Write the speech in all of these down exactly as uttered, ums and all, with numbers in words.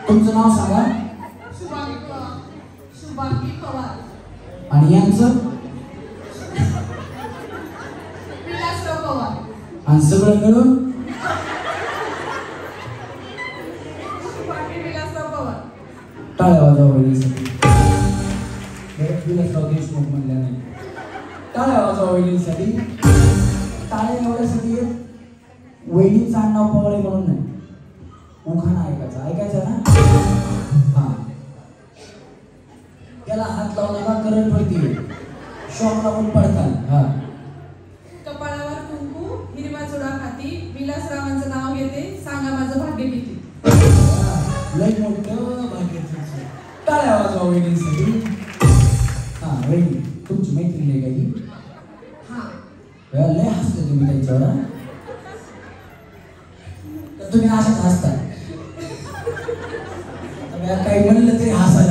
तुमचं नाव सांगा. शुभांगी पवार. आणि यांचं विलासराव पवार. आणि सगळं मिळून शुभांगी विलासराव पवार. टाळ्या वाजवा वहिनीसाठी. विलासराव देशमुख म्हणल्याने टाळ्या वाजवा वहिनीसाठी. टाळ्या एवढ्यासाठी वहिनीचं आडनाव पवार म्हणून नाही, उखाणा ऐकायचा ऐकायचा ना. हा, त्याला हात लावला का करंट पडते, शॉक लागून पडतात. हा, कपाळावर कुंकू हिरवा चुडा खाती, विलासरावांचं नाव घेते, सांगा माझं भाग्य किती. लय मोठं भाग्य. टाळ्या वाजवा वहिनीसाठी. हा वहिनी तुमची मैत्रीण आहे का ही? हा, लय हसते तुम्ही त्यांच्यावर. तर तुम्ही अशाच हसता, काही म्हणलं तरी हसायला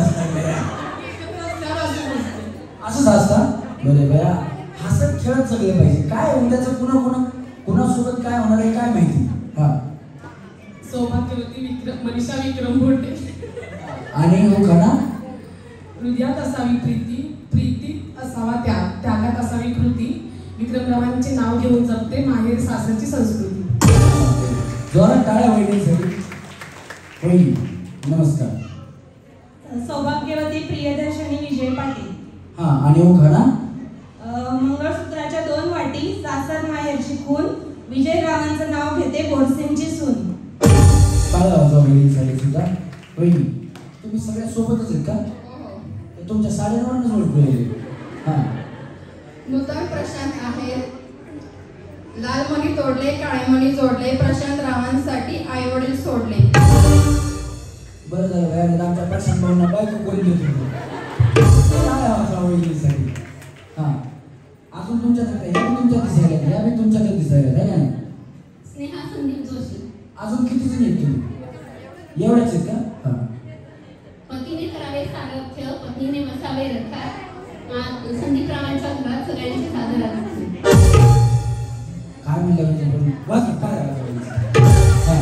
असंच हसता. बरे बया, हसत खेळत सगळे पाहिजे. काय उद्याचं कुणा कुणा कुणासोबत काय होणार आहे काय माहिती. हा, सौभाग्यवती विक्रम मनीषा विक्रम भोटे. आणि उखाणा हृदयात असावी प्रीती, प्रीतीत असावा त्याग, त्यागात असावी कृती, विक्रमरावांचे नाव घेऊन जपते माहेर सासरची संस्कृती. जोरात टाळ्या वहिनीसाठी. वहिनी नमस्कार. सौभाग्यवती प्रियदर्शनी विजय पाटील. हा, आणि उखाणा मंगळसूत्राच्या दोन वाटी, सासर माहेर शिकून, विजयरावांचं नाव घेते गोडसेंची सून. टाळ्या वाजवा वहिनीसाठी सुद्धा. वहिनी तुम्ही सगळ्या सोबतच आहेत का? तुमच्या साड्यांवरच ओळखू येईल. हा, नूतन प्रशांत आहे, लाल मणी तोडले काळे मणी जोडले, प्रशांत रावांसाठी आई वडील सोडले. बरं झालं बाहेर आमच्या प्रशांत भाऊंना बायको करून देतो. हा, अजून तुमच्याकडे तुमच्या दिसायला या मी तुमच्याकडे दिसायला आहे ना. स्नेहा संदीप जोशी. अजून किती जण आहेत तुम्ही? एवढ्याच आहेत का? हा, पतीने करावे सारथ्य, पत्नीने बसावे रथात, संदीप रावांच्या घरात सगळ्यांची सादर असते. काय म्हणलं म्हणजे वाच काय सौभाग्यवती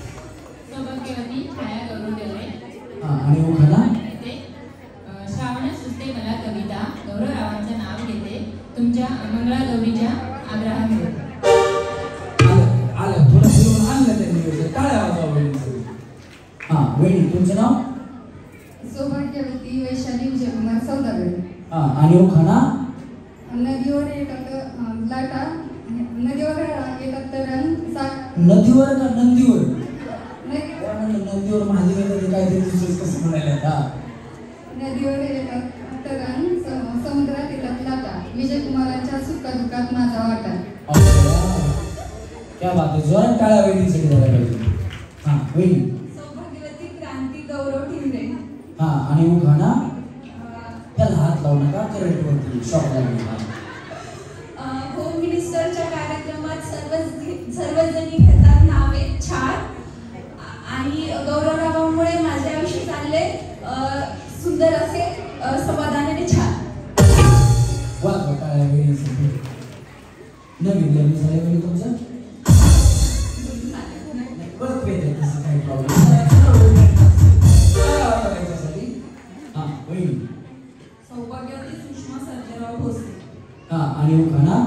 छाया गरुडले. हा, आणि उखाणा श्रावण सुस्ते मला कविता, गौरवरावांचं नाव घेते, तुमच्या मंगळागौरीच्या आग्रहामुळे. आलं आलं थोडं फिरून आणलं त्यांनी. टाळ्या वाजवा वहिनीसाठी. हा, वहिनी तुमचं नाव? सौभाग्यवती वैशाली विजयकुमार सौदागर. हा, आणि उखाणा नदीवर एकत्र लाटा, नदीवर एकत्र रंग सा. नदीवर का नंदीवर? नदी नदीवर महादेव काहीतरी दुसरंच कसं म्हणायला. हा, नदीवर एकत्र रंग, समुद्रात एकत्र लाटा, विजयकुमारांच्या सुखदुःखात माझा वाटा. क्या बात आहे. जोरात टाळ्या वहिनीसाठी झाला पाहिजे. हा, वहिनी सौभाग्यवती क्रांती गौरव ठिंगरे. हा, आणि उखाणा त्याला हात लावू नका करंट वरती शॉक लागेल. होम मिनिस्टरच्या कार्यक्रमात सर्व सर्वजणी घेतात नावे छान, आणि गौरवरावांमुळे माझे आयुष्य चालले सुंदर असे समाधानाने छान. वाजवा टाळ्या वहिनीसाठी. नवीन लग्न झाले म्हणजे तुमचं परत भेटेल तसं काही प्रॉब्लेम. हा, वहिनी सौभाग्यवती सुषमा सर्जेराव भोसले. हा, आणि उखाणा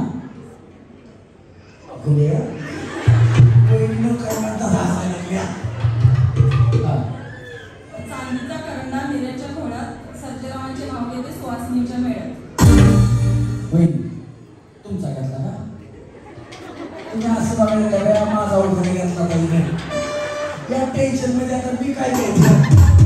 चांदीचा करंडा मिऱ्याच्या घोळात, सर्जेरावांचे नाव घेते सुवासिनीच्या मेळ्यात. वहिनी तुमचा घेतला का? तुम्ही असं बघायला माझा उखाणा घेतला पाहिजे. या टेन्शन मध्ये आता मी काय घ्यायचं.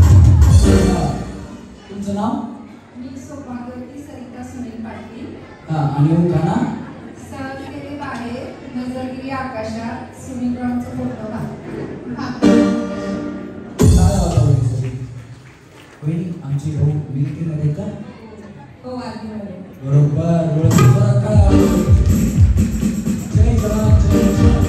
तुमचं नाव? मी सौभाग्यवती सरिता सुनील पाटील. हा, आणि उखाणा सहजगिरी बाहेर, नजरगिरी आकाशात, सुनीलरावांचा फोटो भाग. वहिनी आमची भाऊ मिलिटरी मध्ये का? हो, आर्मीमध्ये. बरोबर. बरोबर काय जय जवान जय जवान.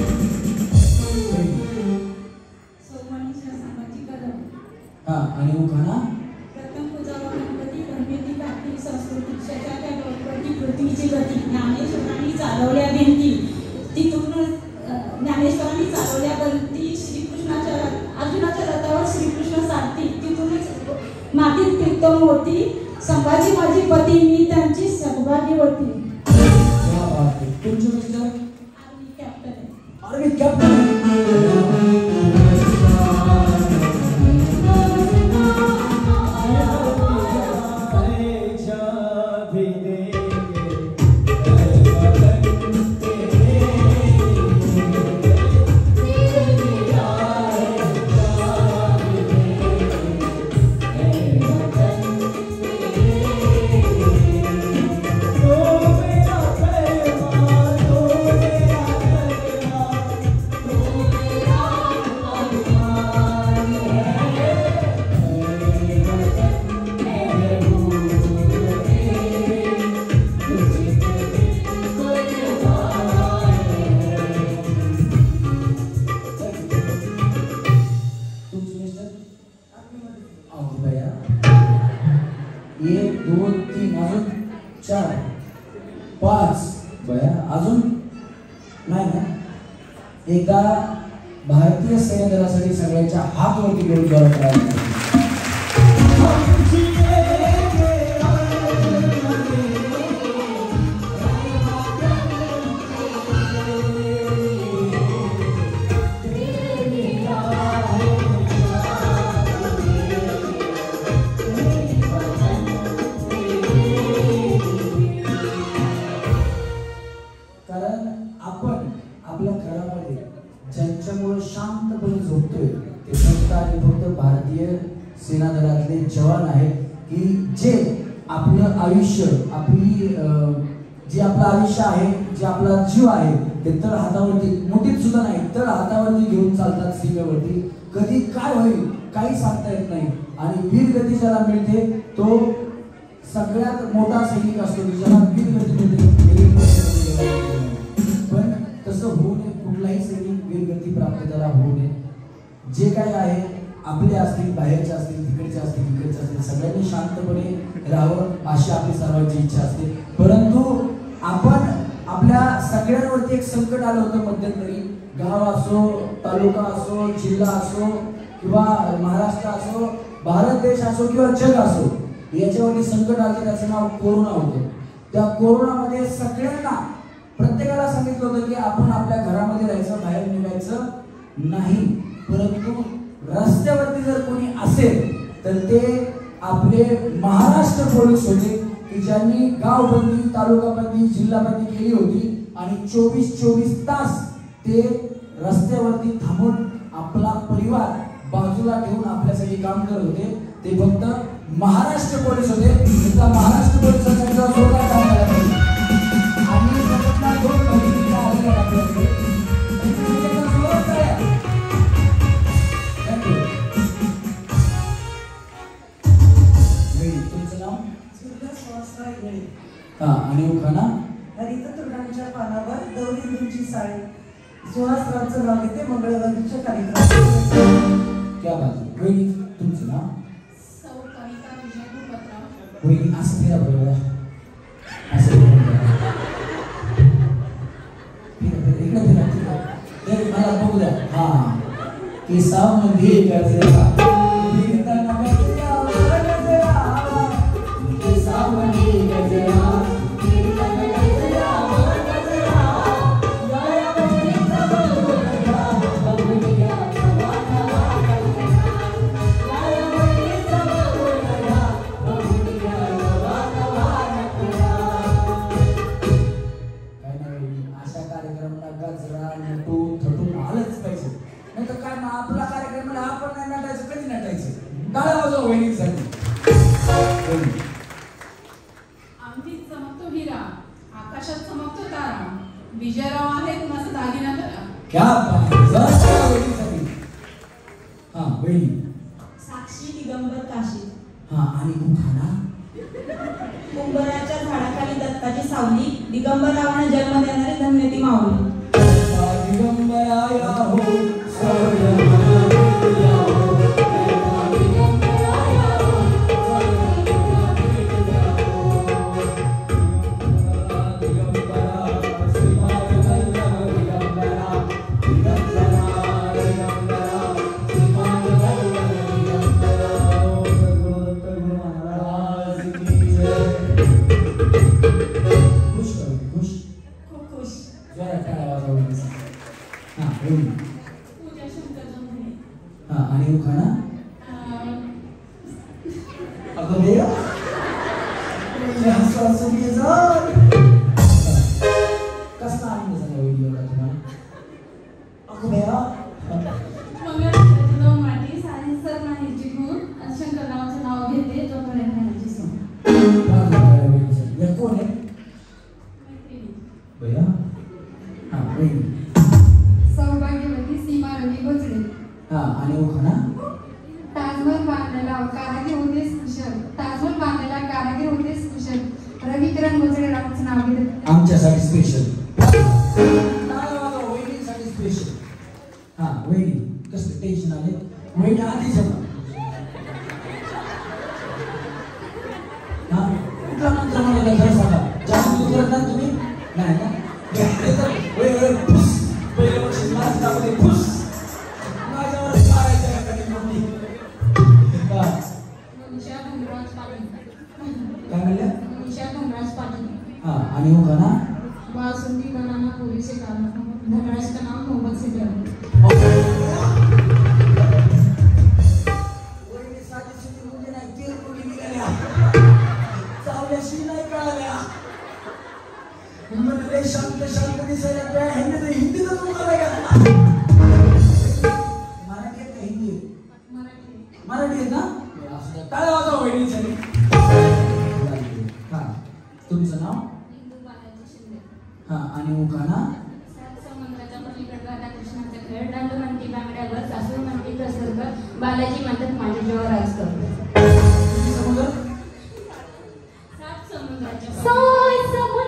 सौमनीषा संभाजी कदम. हा, आणि उखाणा प्रथम पूजा गणपती गणपती घातली संस्कृती, शशाच्या गणपती पृथ्वीची गती, ज्ञानेश्वरांनी चालवल्या भिंती, तिथून ज्ञानेश्वरांनी चालवल्या भिंती, श्रीकृष्णाच्या अर्जुनाच्या रथावर श्रीकृष्ण सारथी, उत्तम होती. संभाजी माझी पती मी त्यांची सद्भागी होती. क्या बात आहे. तुमचे मिस्टर आर्मी कॅप्टन आहे. Army captain. एक दोन तीन अजून चार पाच बया अजून नाही ना. एकदा भारतीय सैन्य दलासाठी सगळ्यांच्या हात वरती घेऊन जोरात करायला. आपल्या घरामध्ये ज्यांच्यामुळे शांतपणे झोपतोय ते फक्त आणि फक्त भारतीय सेना दलातले जवान आहेत की जे आपलं आयुष्य आपली जे आपलं आयुष्य आहे जे आपला जीव आहे ते तळ हातावरती मुठीत सुद्धा नाही तळ हातावरती घेऊन चालतात सीमेवरती. कधी काय होईल काही सांगता येत नाही. आणि वीरगती ज्याला मिळते तो सगळ्यात मोठा सैनिक असतो की ज्याला वीरगती मिळते. पण तसं होऊ नये. कुठलाही सैनिक वीरगती प्राप्त त्याला होऊ नये. जे काय आहे आपले असतील बाहेरचे असतील तिकडचे असतील इकडचे असतील सगळ्यांनी शांतपणे राहावं अशी आपली सर्वांची इच्छा असते. परंतु आपण आपल्या सगळ्यांवरती एक संकट आलं होतं मध्यंतरी. गाव असो तालुका असो जिल्हा असो किंवा महाराष्ट्र असो भारत देश असो किंवा जग असो याच्यावरती संकट आलं त्याचं नाव कोरोना होतं. त्या कोरोनामध्ये सगळ्यांना प्रत्येकाला सांगितलं होतं की आपण आपल्या घरामध्ये राहायचं बाहेर निघायचं नाही. परंतु रस्त्यावरती जर कोणी असेल तर ते आपले महाराष्ट्र पोलीस होते की ज्यांनी गावबंदी तालुकाबंदी जिल्हाबंदी केली होती आणि चोवीस चोवीस तास ते रस्त्यावरती थांबून आपला परिवार बाजूला ठेवून आपल्यासाठी काम करत होते. ते फक्त महाराष्ट्र पोलीस होते. त्या महाराष्ट्र पोलिसांचा जोरदार काम केला पाहिजे. आणि त्याच्यातला दोन भगिनी आलेल्या आपल्याकडे हा आणि उखाणा हरिततृणांच्या पानावर दौरी दुची साडी सुहासरावचं नाव घेते मंगळवारच्या कार्यक्रमात. क्या बात आहे. वहिनी तुमचं नाव? सौ कविता विजय भूपतराव. वहिनी असं फिरा बरोबर असं फिरा इकडे फिरा ते मला बघू द्या. हा केसामध्ये गजरा अंगठीत चमकतो हिरा आकाशात चमकतो तारा विजयराव आहेत मस्त दागिना करा. क्या बात है. हा वहिनी साक्षी दिगंबर काशी. हा आणि उखाणा उंबराच्या झाडाखाली दत्ताची सावली दिगंबरावाने जन्म देणारी धन्य ती माऊली. दिगंबराया हो हा आणि उखाणा अं, अगं बे हसू हसू मी जा कसला आनंद झाला व्हिडिओला तुम्हाला अगं बया मंगळवारची दोन माटी सायन्स सर माहिती गुण शंकररावांचं नाव घेते जोपर्यंत यांची सोन या कोण आहे बया हा बहीण सौभाग्यवती सीमा रवी भोसले. हा आणि उखाणा ताजमहल बांधलेला कारागीर होतेस कुशल. ताजमहल बांधलेला कारागीर होतेस कुशल. रविकिरण भोसले रावांचं नाव घेते. आमच्यासाठी स्पेशल वहिनीसाठी स्पेशल हा वहिनी कसं टेन्शन आले वहिनी आधीच हा कुठला मंत्र मला खरं सांगा जास्त करत ना तुम्ही नाही ना पहिल्या वर्षी नाचतामध्ये फुस माझ्यावर मारायचं आहे कधी मोठी मनीषा धनराज पाटील. काय म्हणल्या मनीषा धनराज पाटील. हा आणि उखाणा बासुंदी बनाना पूरी से खाना धनराज का नाम मोहम्मद से प्यार. वहिनी साधी सुधी मुली नाही तेल मुली निघाल्या चावल्याशी नाही कळाल्या म्हणजे शांत शांत दिसायला त्या हिंदी हिंदीतच उखाणा घातला मराठी आहे का हिंदी मराठी. मराठी आहे ना काय वाजवा वहिनीसाठी हा तुमचं नाव हिंदू बालाजी शिंदे. हा आणि उखाणा सात समुद्राच्या पलीकडे राधाकृष्णाचा खेळ डांडू म्हणती बांगड्यावर सासू म्हणती प्रसर्ग बालाजी म्हणतात माझ्या जीवावर राज करतो. किती समुद्र सात समुद्राच्या सोय समुद्र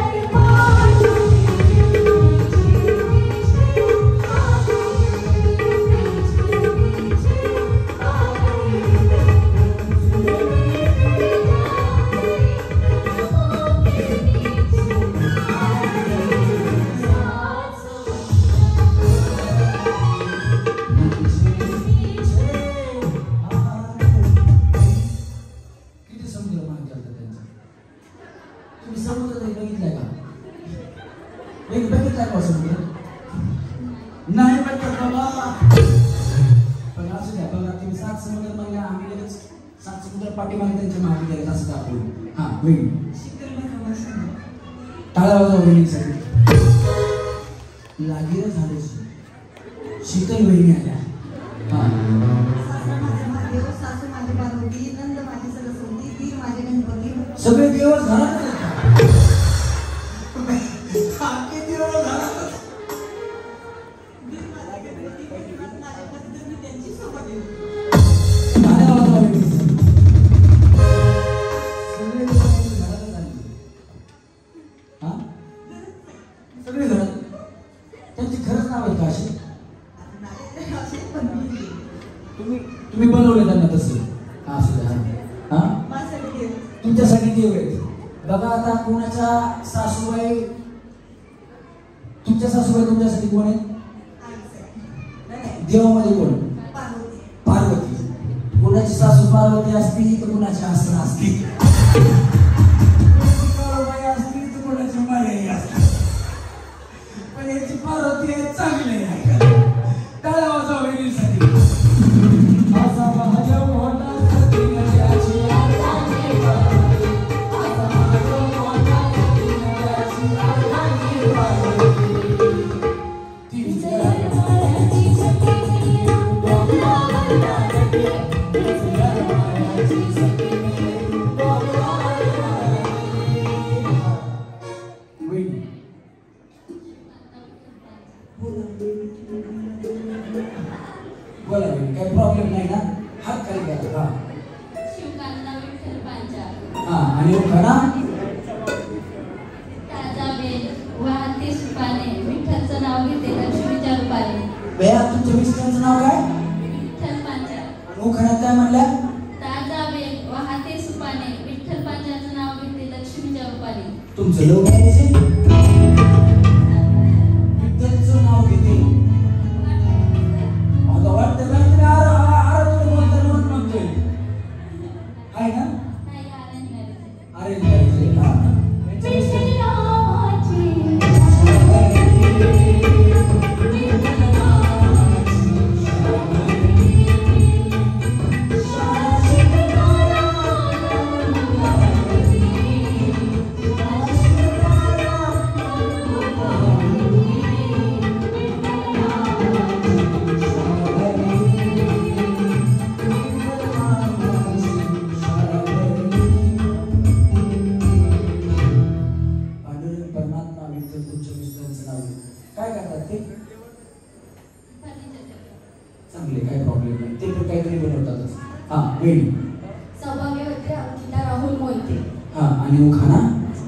किती समुद्र मान करतात त्यांचा तुम्ही समुद्र तरी बघितलाय का एक बघितलाय का समुद्र नाही बघतात बाबा पण असं द्या बघा तुम्ही सात समुद्र म्हणल्या आम्ही लगेच सात समुद्र पाठीमागे त्यांच्या मागे गेले असं दाखवून हा होईल टाळा वाजवा वहिनीसाठी लागीर झाले शीतल वहिनी आल्या हा सासू माझी पार्वती नंद माझी सरस्वती वीर माझे गणपती सगळे दिवस घरातच आखे दिवस घरातच त्यांची सोबत येईल. टाळ्या वाजवा वहिनीसाठी. सगळे दिवस घरातच आले हा सगळे घरात त्यांची खरंच नाव आहेत का अशी असे पण मी तुम्ही तुम्ही बनवले त्यांना तसं हा असू द्या हा माझ्यासाठी देव. तुमच्यासाठी देव आहेत बघा आता कोणाच्या सासूबाई तुमच्या सासूबाई तुमच्यासाठी कोण आहेत आईचं. नाही, नाही. देवामध्ये कोण पार्वती. पार्वती कोणाची सासू पार्वती असती तर कोणाची आसरा असती काळूबाई असती तर कोणाची मायाई असती पण याची पार्वती आहे चांगली आहे टाळ्या वाजवा वहिनीसाठी असा महादेव मोठा सतीनच्याची आराधी पार्वती. असा महादेव मोठा सतीनच्याची आराधी पार्वती. तीच घरात बोला काही प्रॉब्लेम नाही ना हात खाली घ्या हा शिवकांना विठ्ठल पांचाळ. हा आणि उखाणा ताजा बेल वाहते सुपाने विठ्ठलचं नाव घेते लक्ष्मीच्या रूपाने. बया तुमच्या मिस्टरांचं नाव काय विठ्ठल पांचाळ. आणि उखाण्यात काय म्हणल्या ताजा बेल वाहते सुपाने विठ्ठल पांचाळचं नाव घेते लक्ष्मीच्या रूपाने. तुमचं लव मॅरेज आहे विठ्ठलचं नाव घेते आता वाटतं काहीतरी आर आर तुम्ही बोलताना म्हणून म्हणतोय आहे ना नाही आनंद नाही. अरे मॅरेज हा विठ्ठलाची प्रॉब्लेम नाही, ते पण काहीतरी बनवतातच. हा वेणी. सौभाग्यवती अंकिता राहुल मोहिते. हा आणि उखाणा.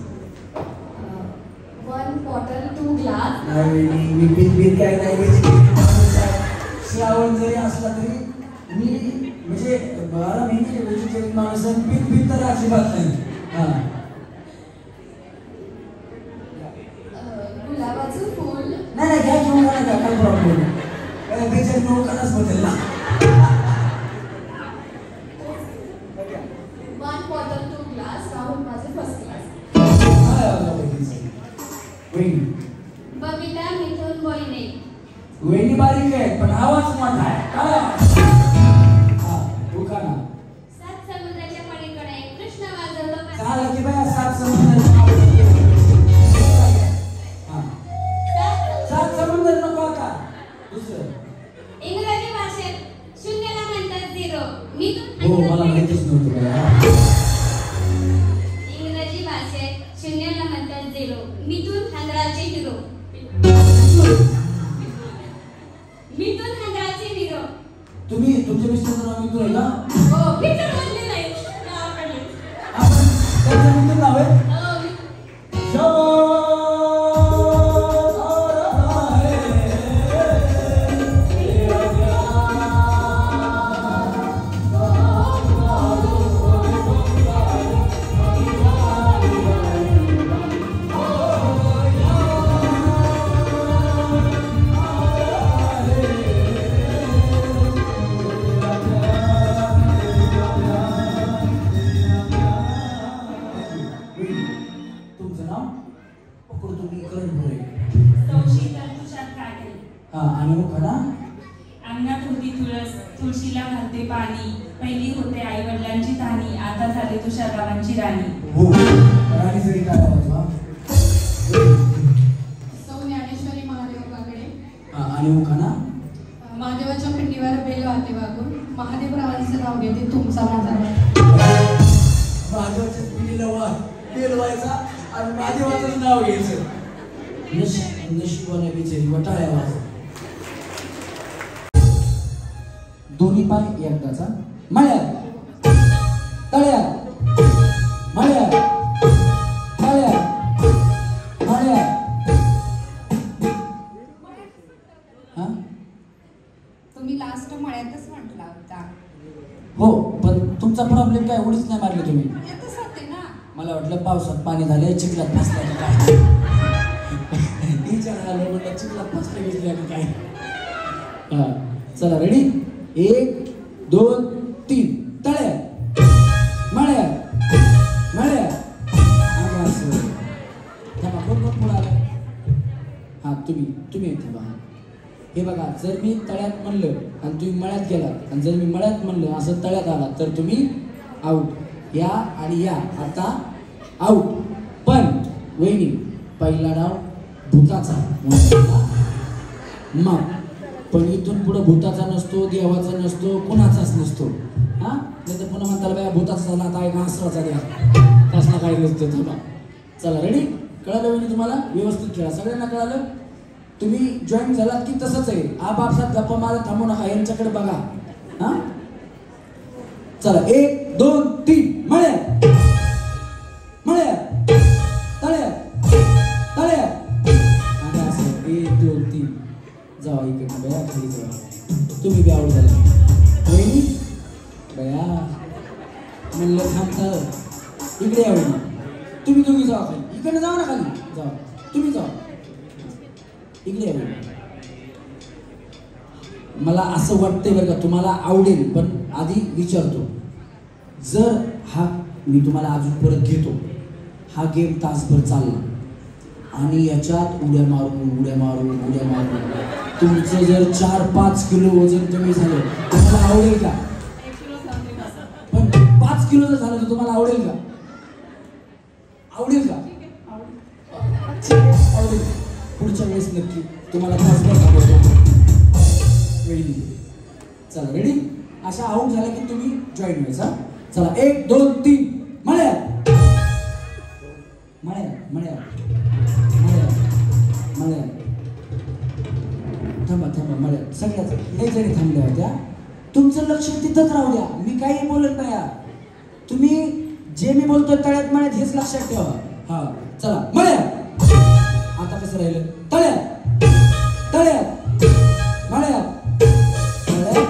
One bottle two glass. नाही वेणी, मी पीत पीत काय नाही वेणी. श्रावण जरी असला तरी मी म्हणजे बारा महिने व्हेजिटेरियन माणूस आहे, पीत पीत तर अजिबात नाही. हा गुलाबाचं फूल. नाही नाही घ्या घेऊन घ्या, काय प्रॉब्लेम नाही. काय बेचारी नोकरच बदल ना. One bottle two glass. Rahul माझे फर्स्ट क्लास. बबिता मिथुन मोहिने. वेणी बारीक आहे पण आवाज मोठा आहे. काय हा उखाणा. सात समुद्राच्या पलीकडे कृष्ण वाजवलं. झालं की बाया सात समुद्र. हा सात समुद्र नको आता. दुसरं इंग्रजी भाषेत शून्याला म्हणतात झिरो. मी हो मला माहितीच नव्हतं बाया. इंग्रजी भाषेत शून्याला म्हणतात झिरो. मिथुन हंद्राचे हिरो. मिथुन हंद्राचे हिरो. तुम्ही तुमच्या मिस्टरचं नाव मिथुन आहे का? हो पिक्चर मधले नाही गावाकडे. आपण त्यांचं मिथुन नाव आहे. हो, मी- शाबास. तुमचं नाव पकड तुम्ही करून बोले. सौशीतल तुषार काटे. हा आणि उखाणा. अंगणात होती तुळस, तुळशीला घालते पाणी. पहिली होते आई वडिलांची ताणी, आता झाली तुषाररावांची राणी. हो राणी जरी काय आवाज वा. सौ ज्ञानेश्वरी महादेव काकडे. हा आणि उखाणा. महादेवाच्या पिंडीवर बेल वाहते वागून, महादेवरावांचं नाव घेते तुमचा माझा. महादेवाच्या पिढीला वा बेल व्हायचा आणि महादेवाचंच नाव घ्यायचं. नशीब नशिबाने बिचारी वटाळ्या आवाज. दोन्ही पाय एकदाचा. मळ्यात तळ्यात मळ्यात तळ्यात मळ्यात. हा तुम्ही लास्ट मळ्यातच म्हटला होता. हो पण तुमचा प्रॉब्लेम काय उडीच नाही मारले तुम्ही. येतच होते ना. मला वाटलं पावसात पाणी झालंय चिखलात फसलं काय. विचार आलं म्हटलं चिखलात फसलं गेलं काय. हा चला रेडी. एक दोन तीन. तळ्यात मळ्यात मळ्यात. थांबा कोण कोण पुढे आलं. हा तुम्ही तुम्ही थांबा. हे बघा जर मी तळ्यात म्हणलं आणि तुम्ही मळ्यात गेलात आणि जर मी मळ्यात म्हणलं असं तळ्यात आलात तर तुम्ही आऊट. या आणि या आता आऊट. पण वहिनी पहिला डाव भूताचा मग पण इथून पुढे भूताचा नसतो, देवाचा नसतो, कुणाचाच नसतो. हा नाही तर पुन्हा म्हणताला बाया भूताचा झाला आता ऐका हसराचा द्या तसला काही नसतो. थांबा चला रेडी. कळालं वहिनी तुम्हाला. व्यवस्थित खेळा. सगळ्यांना कळालं. तुम्ही जॉईन झालात की तसंच आहे. आप आपसात गप्पा मारत थांबू नका. यांच्याकडे बघा. हा चला एक दोन तीन. मळ्यात मळ्यात तळ्यात तळ्यात. आता असं एक दोन तीन. जावा इकडे बया खाली जावा. तुम्ही बी आवड झाला वहिनी बया म्हणलं थांबता इकडे या वहिनी. तुम्ही दोघी जावा खाली. इकडे जावा ना खाली. जावा तुम्ही जावा इकडे या वहिनी. मला असं वाटतंय बरं का तुम्हाला आवडेल पण आधी विचारतो. जर हा मी तुम्हाला अजून परत घेतो. हा गेम तासभर चालला आणि याच्यात उड्या मारून उड्या मारून उड्या मारून तुमचं जर चार पाच किलो वजन कमी झालं तुम्हाला आवडेल का. पण पाच किलो जर झालं तर तुम्हाला आवडेल का. आवडेल का. आवडेल. पुढच्या वेळेस नक्की तुम्हाला तासभर थांबवतो. वेळी चला रेडी. अशा आऊट झाला की तुम्ही जॉईन व्हायचा. चला एक दोन तीन. मळ्यात मळ्यात मळ्यात मळ्यात मळ्यात. थांबा थांबा मळ्यात. सगळ्याच लई जणी थांबल्या होत्या तुमचं लक्ष तिथंच राहू द्या, मी काही बोलत नाही यार. तुम्ही जे मी बोलतोय तळ्यात मळ्यात हेच लक्षात ठेवा. हा चला मळ्यात. आता कसं राहिलं? तळ्यात तळ्यात मळ्यात तळ्यात.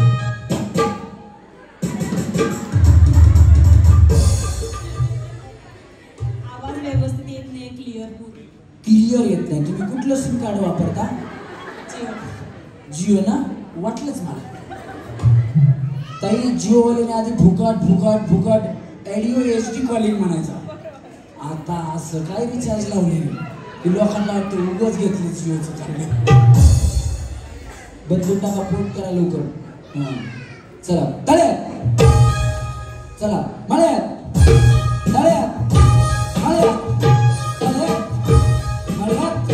आवाज व्यवस्थित येत नाही, क्लिअर बोल. क्लिअर येत नाही. तुम्ही कुठलं सिम कार्ड वापरता? जिओ. जिओ ना? वाटलंच मला. ताई जिओवाल्याने आधी फुकट फुकट फुकट एडिओ एच डी कॉलिंग म्हणायचा. आता असं काय रिचार्ज लावले की लोकांना वाटतं उगाच घेतली जिओचं कार्ड. बदलून टाका, पोट करा लवकर. हां चला तळ्यात. चला मळ्यात तळ्यात मळ्यात तळ्यात मळ्यात.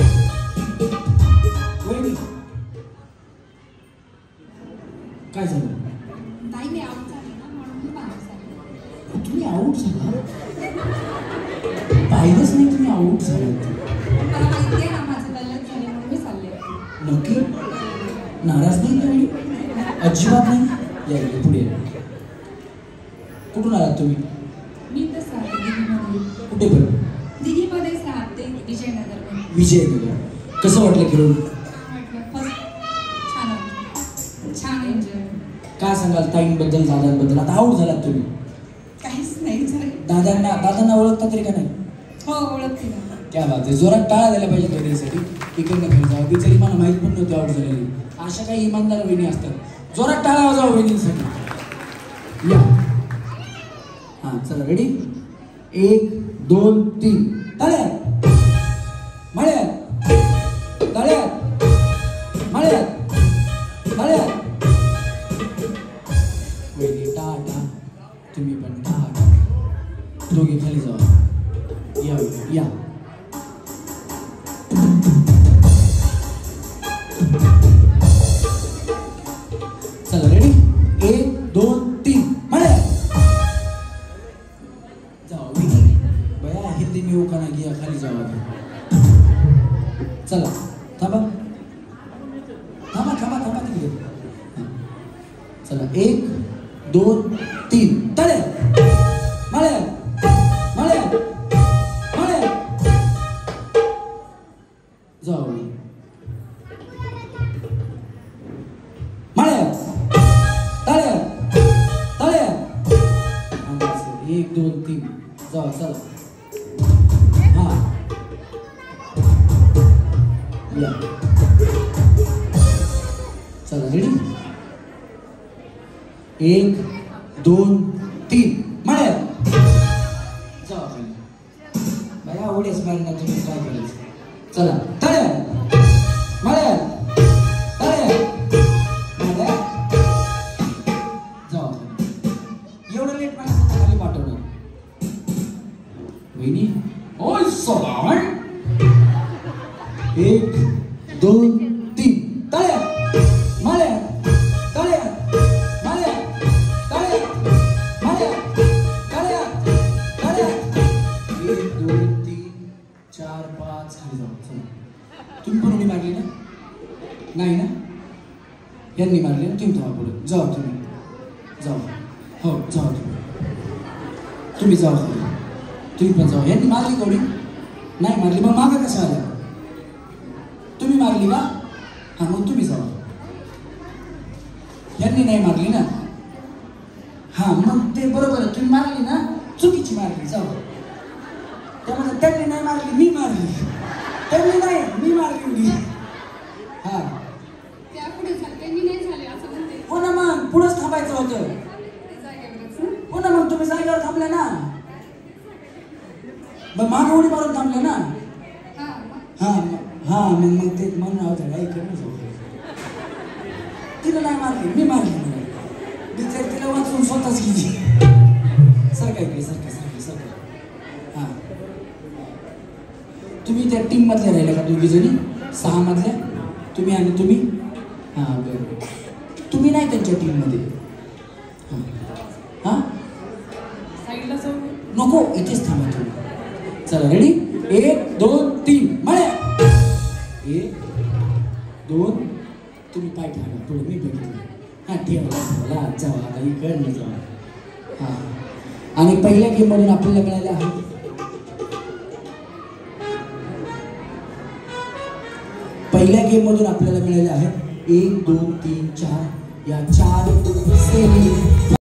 वहिनी काय झालं? ताई मी आऊट झाले ना म्हणून मी बाहेर झाले. तुम्ही आऊट झाला? पाहिलंच नाही तुम्ही आऊट झाला. मला माहिती आहे ना माझं गल्लत झाले म्हणून मी चालले. नक्की नाराज नाही तुम्ही? अजिबात नाही. या इकडे पुढे या. कुठून आलात तुम्ही? मी तर राहते दिल्लीमध्ये. कुठे बरं? दिल्लीमध्येच राहते, विजयनगरमध्ये. विजयनगर. कसं वाटलं खेळून? म्हटलं फर्स्ट छान वाटलं, छान एन्जॉय. काय सांगाल ताईंबद्दल दादांबद्दल? आता आऊट झालात तुम्ही. काहीच नाही झालं. दादांना दादांना ओळखता तरी का नाही? हो ओळखते ना. क्या बात आहे. जोरात टाळा द्यायला पाहिजे करिअरसाठी. इकडनं खेळ जावं बिचारी मला माहीत पण नव्हती आऊट झालेली. अशा काही इमानदार वहिनी असतात. जोरात टाळा वाजावं वहिनींसाठी. या हां चला रेडी. एक दोन तीन. तळ्यात मळ्यात तळ्यात मळ्यात तळ्यात. वहिनी टाटा, तुम्ही पण टाटा. दोघे खाली जावा. या या. चला रेडी. एक दोन तीन. मळ्यात जाओ. विधी बया हिंदी में वो खाना गया, खाली जाओ. चला थांबा थांबा थांबा थांबा तिकडे. चला एक दोन तीन. तळ्यात मळ्यात मळ्यात मळ्यात जाऊ. मळ्यात तळ्यात तळ्यात. एक दोन तीन. जाऊ चला. हा या. चला रेडी. एक दोन तीन. मळ्यात जाऊ खाली. बाया उड्याच मारणार तुम्ही, काय करायचं? चला तळ्यात मळ्यात तळ्यात मळ्यात जाऊ खाली. एवढं लेट मला खाली पाठवलं. वहिनी ओय सोलावण. एक दोन तीन. तळ्यात मळ्यात तळ्यात मळ्यात तळ्यात मळ्यात तळ्यात तळ्यात. एक दोन तीन चार पाच. खाली जाऊ. चला तुम्ही पण उडी मारली ना? नाही ना? यांनी मारली ना? तुम्ही तेव्हा पुढे जाऊ. तुम्ही जाऊ. हो जाऊ. तुम्ही तुम्ही जाऊ खाली. तुम्ही पण जाऊ. यांनी मारली का उडी? नाही मारली. मग मागा कसं आल्या? तुम्ही मारली का? हां मग तुम्ही जाऊ. यांनी नाही मारली ना? हां मग ते बरोबर आहे. तुम्ही मारली ना? चुकीची मारली. जाऊ. त्यामुळे त्यांनी नाही मारली, मी मारली. त्यांनी नाही, मी मारली उडी. हां त्या पुढे झाले, त्यांनी नाही झाले असं म्हणते. हो ना, मग पुढंच थांबायचं होतं. हो ना, मग तुम्ही जागेवर थांबले ना. मग माग उडी मारून थांबले ना. हां हां मग मग ते म्हणून आवडतं काही करणं जाऊ. तिला नाही मारली, मी मारली. मला बिचार तिला वाचून स्वतःच गेली. सर काय काय सर काय सर काय सर काय. हां तुम्ही त्या टीम मधल्या राहिल्या का दोघी जणी? सहा मधल्या तुम्ही आणि तुम्ही. हां बरं. तुम्ही नाही त्यांच्या टीम मध्ये. हां हां साईडला जाऊ. नको, इथेच थांबा तुम्ही. चला रेडी. एक दोन तीन. मळ्यात. एक दोन. तुम्ही पाय ठेवा पुढे, मी बघितलं. हा ठेवला ठेवला आजचा आता इकडनं जाऊ. हा आणि पहिल्या गेम मधून आपल्याला मिळाले आहे पहिल्या गेम मधून आपल्याला मिळाले आहेत एक दोन तीन चार या चार